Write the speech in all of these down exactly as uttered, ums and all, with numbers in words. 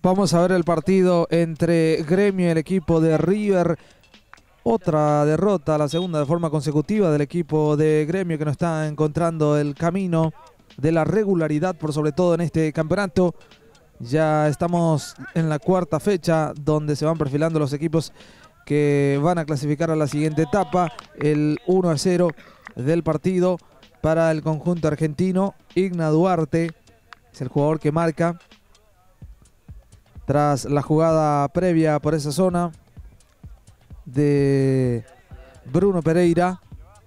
Vamos a ver el partido entre Gremio y el equipo de River. Otra derrota, la segunda de forma consecutiva del equipo de Gremio, que no está encontrando el camino de la regularidad, por sobre todo en este campeonato. Ya estamos en la cuarta fecha, donde se van perfilando los equipos que van a clasificar a la siguiente etapa. El uno a cero del partido para el conjunto argentino. Igna Duarte es el jugador que marca tras la jugada previa por esa zona de Bruno Pereira.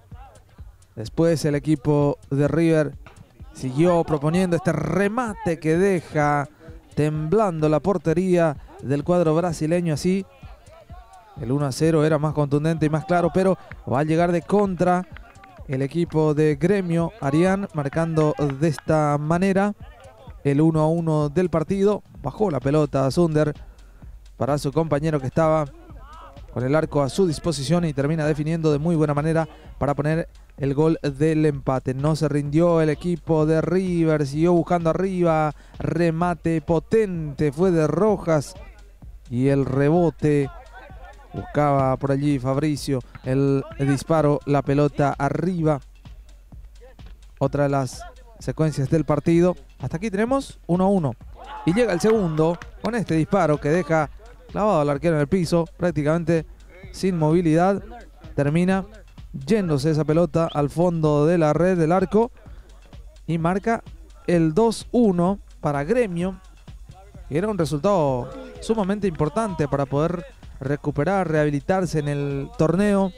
Después el equipo de River siguió proponiendo este remate que deja temblando la portería del cuadro brasileño. Así el uno a cero era más contundente y más claro, pero va a llegar de contra el equipo de Gremio. Arián marcando de esta manera el uno a uno del partido. Bajó la pelota a Sunder para su compañero que estaba con el arco a su disposición y termina definiendo de muy buena manera para poner el gol del empate. No se rindió el equipo de River, siguió buscando arriba, remate potente fue de Rojas y el rebote buscaba por allí Fabricio, el disparo, la pelota arriba. Otra de las secuencias del partido. Hasta aquí tenemos uno a uno y llega el segundo con este disparo que deja clavado al arquero en el piso, prácticamente sin movilidad. Termina yéndose esa pelota al fondo de la red del arco y marca el dos uno para Gremio. Y era un resultado sumamente importante para poder recuperar, rehabilitarse en el torneo,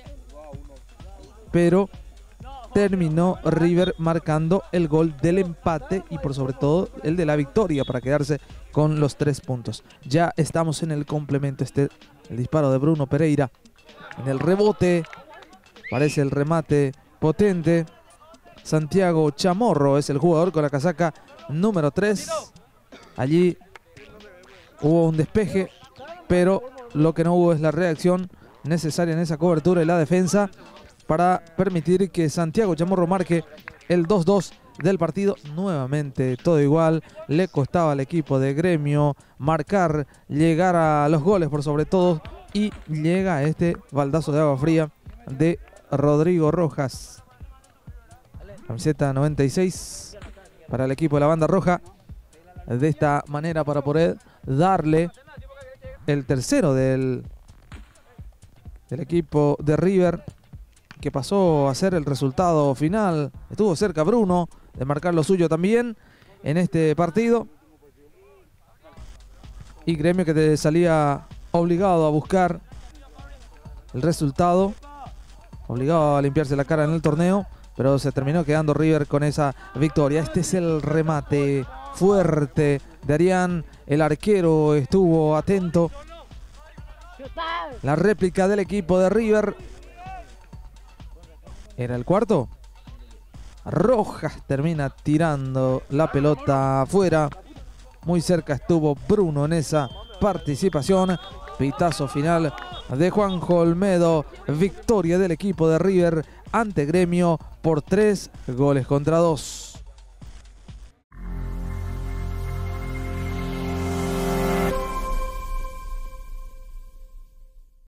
pero terminó River marcando el gol del empate y por sobre todo el de la victoria para quedarse con los tres puntos. Ya estamos en el complemento. Este, el disparo de Bruno Pereira en el rebote, parece el remate potente. Santiago Chamorro es el jugador con la casaca número tres. Allí hubo un despeje, pero lo que no hubo es la reacción necesaria en esa cobertura y la defensa para permitir que Santiago Chamorro marque el dos dos del partido. Nuevamente todo igual, le costaba al equipo de Gremio marcar, llegar a los goles por sobre todo, y llega este baldazo de agua fría de Rodrigo Rojas. Camiseta noventa y seis para el equipo de la banda roja. De esta manera para poder darle el tercero del, del equipo de River, que pasó a ser el resultado final. Estuvo cerca Bruno de marcar lo suyo también en este partido. Y Gremio que te salía obligado a buscar el resultado, obligado a limpiarse la cara en el torneo, pero se terminó quedando River con esa victoria. Este es el remate fuerte de Arián. El arquero estuvo atento. La réplica del equipo de River. ¿Era el cuarto? Rojas termina tirando la pelota afuera. Muy cerca estuvo Bruno en esa participación. Pitazo final de Juanjo Olmedo. Victoria del equipo de River ante Gremio por tres goles contra dos.